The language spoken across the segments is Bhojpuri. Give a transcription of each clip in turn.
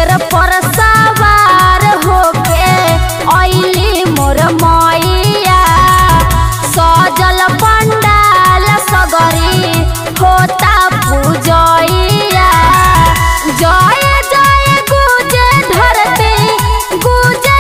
शेर पर सवार होके आइली मोर मैया। सजल पंडाल सगरी होता पूजैया। जय जय गुजे धरती गुजे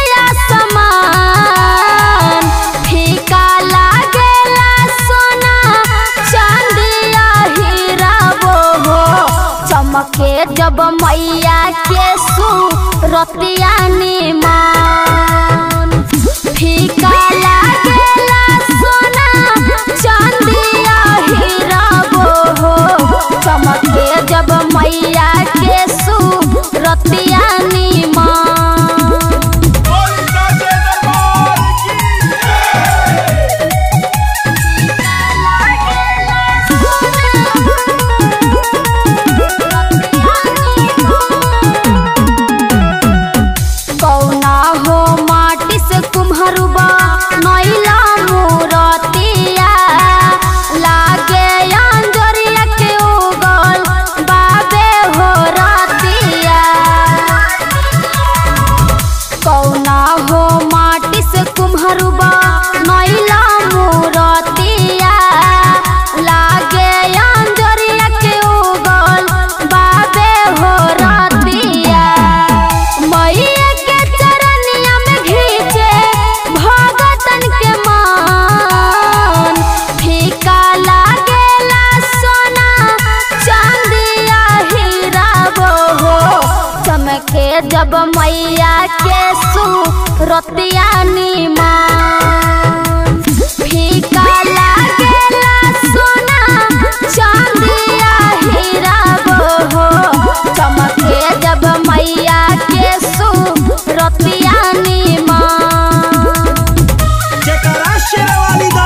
आसमान। फीका लागेला सोना चांदिया हीरा वो हो। चमके जब मैया के सूरतिया निमान। फीका लागेला सोना चांदिया हीरा वो हो। चमके जब मैया के सूरतिया कौना हो माटी से कुम्हरुबा नैला मूरतिया। लागे अंजरिया के उगल बाबे हो रतिया। कौना हो माटी से कुम्हरुबा नैला मूरतिया। लागे अंजरिया के उगल बाबे हो रतिया। मैया के चरनिया में घीचे भगतन के मान। फीका लागेला सोना चांदिया हीरा वो हो। चमके जब मैया के सूरतिया निमान। फीका लागेला सोना चांदिया हीरा वो हो। चमके जब मैया के सूरतिया निमान। जयकारा शेरवाली दा।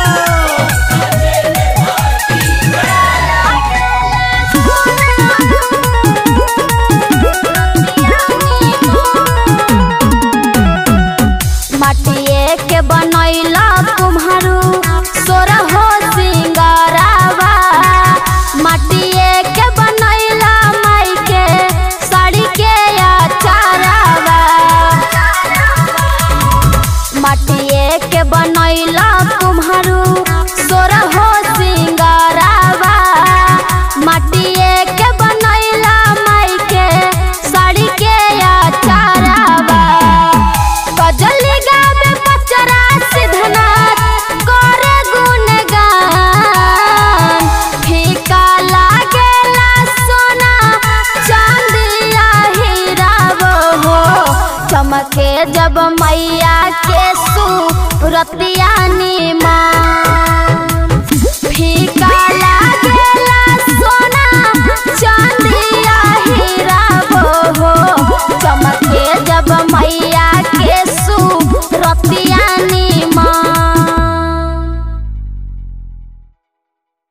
माटिए के बनैला कुम्हारू सोरहो सिंगारावा। माटिए के बनैला माई के साड़ी के अचारावा। माटिए के बनैला कुम्हारू सोरहो सिंगारावा। माटिए के बनैला माई के साड़ी के अचारावा। गजली गावे पचरा सिद्धनाथ करे गुणगान। फीका लागेला सोना चांदिया हीरा वो हो। चमके जब मैया के सूरतिया निमान।